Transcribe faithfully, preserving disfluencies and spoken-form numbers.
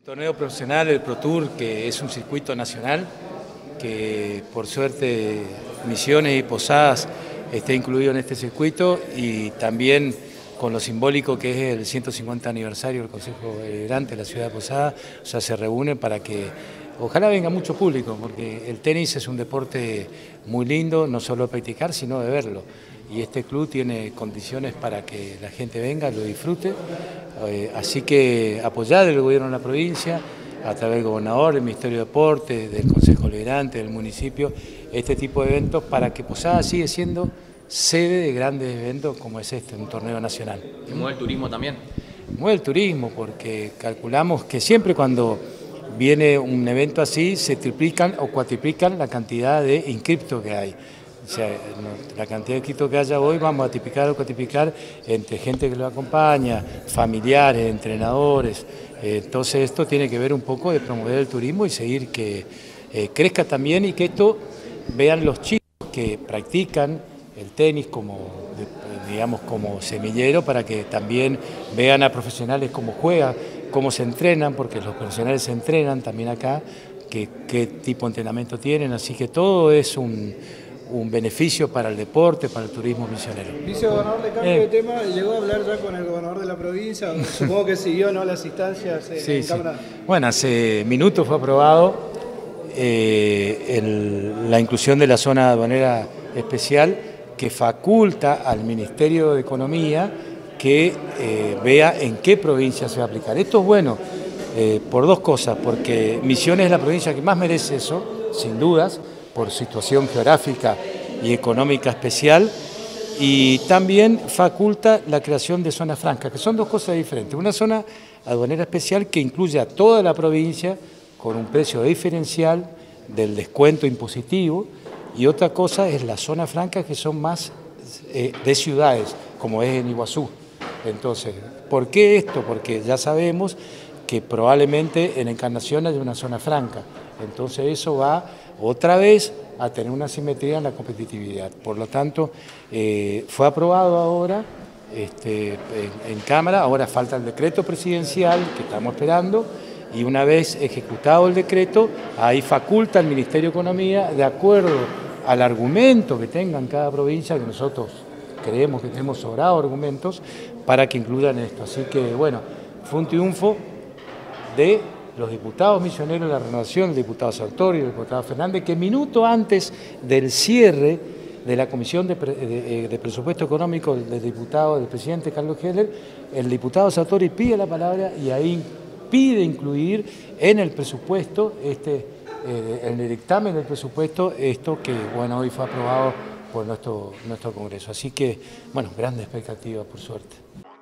Torneo profesional, el Pro Tour, que es un circuito nacional, que por suerte Misiones y Posadas está incluido en este circuito, y también con lo simbólico que es el ciento cincuenta aniversario del Consejo Deliberante de la ciudad de Posadas. O sea, se reúnen para que ojalá venga mucho público, porque el tenis es un deporte muy lindo, no solo de practicar, sino de verlo. Y este club tiene condiciones para que la gente venga, lo disfrute. Eh, así que apoyar el gobierno de la provincia, a través del gobernador, del Ministerio de Deportes, del Consejo Deliberante, del municipio, este tipo de eventos para que Posadas siga siendo sede de grandes eventos como es este, un torneo nacional. ¿Y mueve el turismo también? Mueve el turismo porque calculamos que siempre cuando viene un evento así se triplican o cuatriplican la cantidad de inscriptos que hay. O sea, la cantidad de inscritos que haya hoy vamos a tipicar o cuatriplicar entre gente que lo acompaña, familiares, entrenadores. Entonces esto tiene que ver un poco de promover el turismo y seguir que eh, crezca también, y que esto vean los chicos que practican el tenis como, digamos, como semillero, para que también vean a profesionales cómo juegan, cómo se entrenan, porque los profesionales se entrenan también acá, que, qué tipo de entrenamiento tienen, así que todo es un... un beneficio para el deporte, para el turismo misionero. Vicegobernador, le cambio eh. de tema, llegó a hablar ya con el gobernador de la provincia, supongo que siguió, ¿no?, las instancias en, sí, en sí. Cámara. Bueno, hace minutos fue aprobado eh, el, la inclusión de la zona aduanera especial, que faculta al Ministerio de Economía que eh, vea en qué provincia se va a aplicar. Esto es bueno eh, por dos cosas, porque Misiones es la provincia que más merece eso, sin dudas, por situación geográfica y económica especial, y también faculta la creación de zonas francas, que son dos cosas diferentes. Una zona aduanera especial que incluye a toda la provincia con un precio diferencial del descuento impositivo, y otra cosa es la zona franca, que son más eh, de ciudades, como es en Iguazú. Entonces, ¿por qué esto? Porque ya sabemos que probablemente en Encarnación hay una zona franca. Entonces eso va otra vez a tener una simetría en la competitividad. Por lo tanto, eh, fue aprobado ahora este, en, en Cámara, ahora falta el decreto presidencial que estamos esperando, y una vez ejecutado el decreto, ahí faculta al Ministerio de Economía, de acuerdo al argumento que tengan cada provincia, que nosotros creemos que tenemos sobrados argumentos, para que incluyan esto. Así que, bueno, fue un triunfo de los diputados misioneros de la Renovación, el diputado Sartori, el diputado Fernández, que minuto antes del cierre de la Comisión de, de, de Presupuesto Económico del diputado, del presidente Carlos Heller, el diputado Sartori pide la palabra y ahí pide incluir en el presupuesto, este, eh, en el dictamen del presupuesto, esto que, bueno, hoy fue aprobado por nuestro, nuestro Congreso. Así que, bueno, grandes expectativas, por suerte.